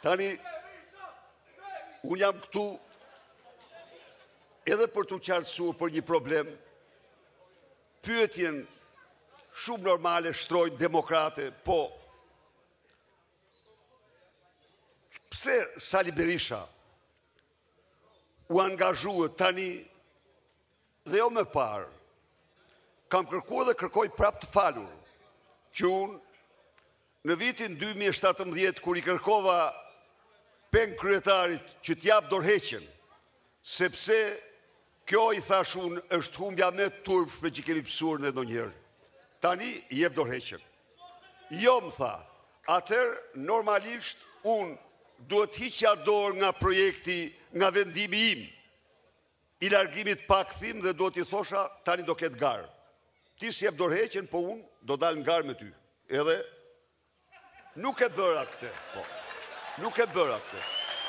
Tani, unë jam këtu edhe për të qartësuar për një problem, pyetjen shumë normale shtrojnë demokrate, po pse Sali Berisha u angazhua tani dhe jo më parë, kam kërkuar dhe kërkoj prap të falur, që unë në vitin 2017, kur i kërkova peng kryetarit që t'jap dorëheqjen, sepse kjo i thash unë është humbja me turpshme që kemi pësuar në ndonjëherë. Tani i jep dorëheqjen. Jo, më tha, atëherë normalisht unë duhet hiqja dorë nga projekti, nga vendimi im, i largimit pa kthim dhe duhet i thosha tani do ketë garë. Ti s'jep dorëheqjen, po unë do dal në garë me ty. Edhe nuk e bëra këtë, po. Nuk e bëra këtë.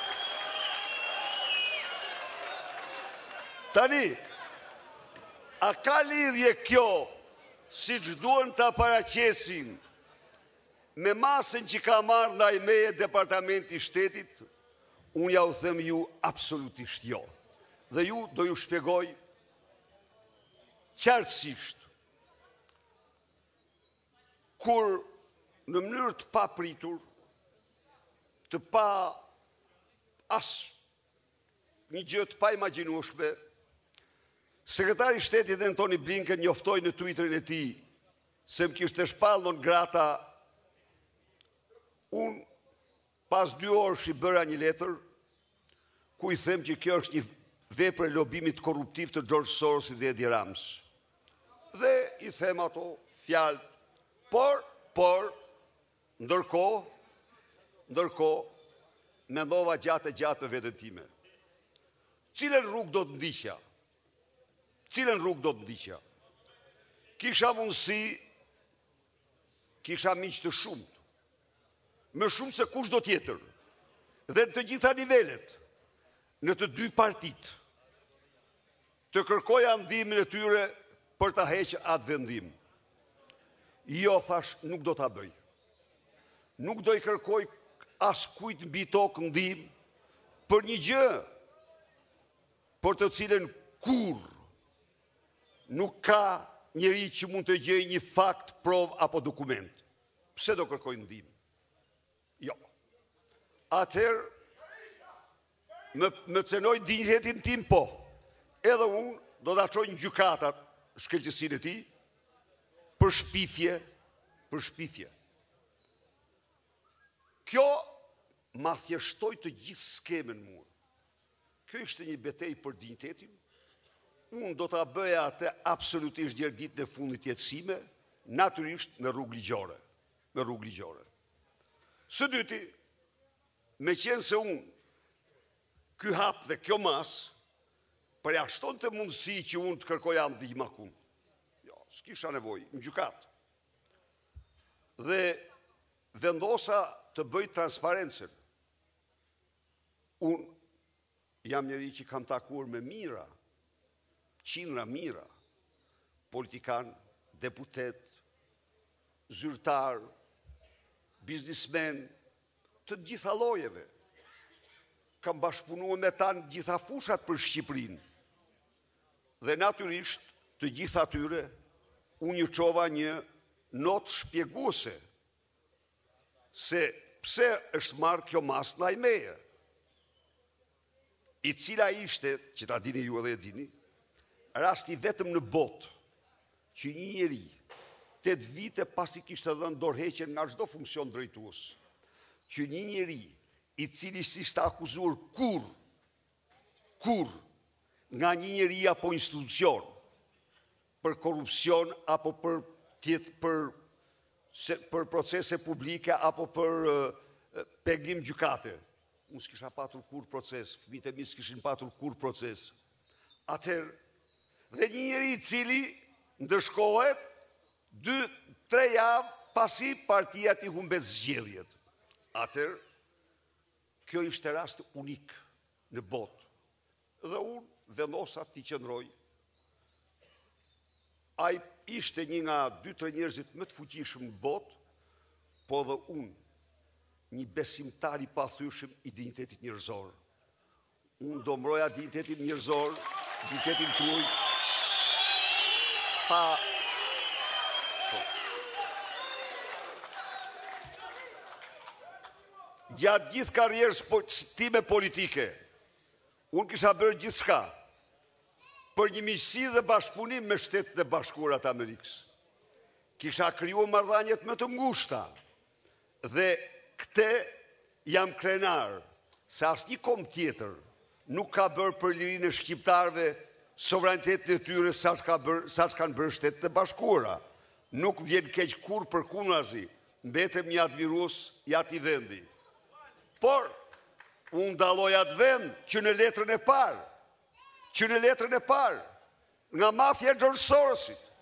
Tani, a ka lidhje kjo, si që duhen të paraqesin, me masën që ka marrë ndaj meje Departamenti i Shtetit? Unë ja u them ju absolutisht jo. Dhe ju do ju shpjegoj qartësisht. Kur në mënyrë të papritur, të pa as një gjë të pa imagjinueshme, sekretari i Shtetit Antony Blinken njoftoi në Twitterin e tij se më kishte shpallur grata. Unë pas 2 orësh i bëra një letër ku i them që kjo është një vepër e lobimit korruptiv të George Sorosit dhe Edi Rams. Dhe i them ato fjalë, por ndërkohë mendova gjatë e gjatë me veten time. Cilën rrugë do të ndiqja? Cilën rrugë do të ndiqja? Kisha mundësi, kisha miq të shumt, më shumë se kush do tjetër, dhe të gjitha nivelet, në të 2 partit, të kërkoja ndihmën e tyre për ta heqë atë vendim. Jo, thash, nuk do ta bëj. Nuk do i kërkoj as kujt mbi tokë ndihmë për një gjë për të cilën kurrë nuk ka njeri që mund të gjejë një fakt, provë apo dokument. Pse do kërkoj ndihmë? Jo. Atëherë, më cenoj dinjitetin tim, po. Edhe unë do ta çoj në gjykatat shkëlqësinë e tij për shpifje. Kjo ma thjeshtoi të gjithë skemën mua. Kjo ishte një betejë për dinjitetin. Unë do ta bëja atë absolutisht gjatë ditën e fundit të jetës sime, natyrisht në rrugë ligjore. Së dyti, me qenë se unë ky hap dhe kjo mas përjashton të mundësi që unë të kërkoja ndihmë akun. Jo, s'kisha nevojë, në gjykat. Dhe vendosa të bëj transparencën. Unë jam njeri që kam takuar me qindra mira, politikan, deputet, zyrtar, biznismen, të gjitha llojeve. Kam bashkëpunuar me ta në gjitha fushat për Shqipërinë. Dhe natyrisht, të gjitha atyre, unë ju çova një notë shpjeguese se pse është marrë kjo mas ndaj meje, i cila ishte, që ta dini ju edhe e dini, rasti vetëm në botë që një njeri 8 vite pasi kishte dhënë dorëheqjen nga çdo funksion drejtues, që një njeri i cili s'ishte akuzuar kurr nga një njeri apo institucion për korrupsion apo për procese publike apo për pengim gjykate. Unë s'kisha patur kurrë proces, fëmijët e mi s'kishin patur kurrë proces. Atëherë, dhe një njeri i cili ndëshkohet 2-3 javë pasi partia t'i humbet zgjedhjet. Atëherë, kjo ishte rast unik në botë. Dhe unë vendosa t'i qëndroj. Ai ishte një nga 2-3 njerëzit më të fuqishëm në botë, po dhe unë, një besimtar i pathyeshëm i dinjitetit njerëzor. Unë do mbroja dinjitetin njerëzor, dinjitetin tuaj, pa... Gjatë gjithë karrierës time politike, unë kisha bërë gjithë shka për një miqësi dhe bashkëpunim me Shtetet e Bashkuara të Amerikës. Kisha krijuar marrëdhëniet më të ngushta dhe këtë jam krenar se asnjë kom tjetër nuk ka bërë për lirinë e shqiptarëve sovranitetin e tyre sa kanë bërë Shtetet e Bashkuara. Nuk vjen keq kur për kundazi, mbetem një admirues i atij vendi. Por, unë dalloj atë vend që në letrën e parë, nga mafia e George Sorosit,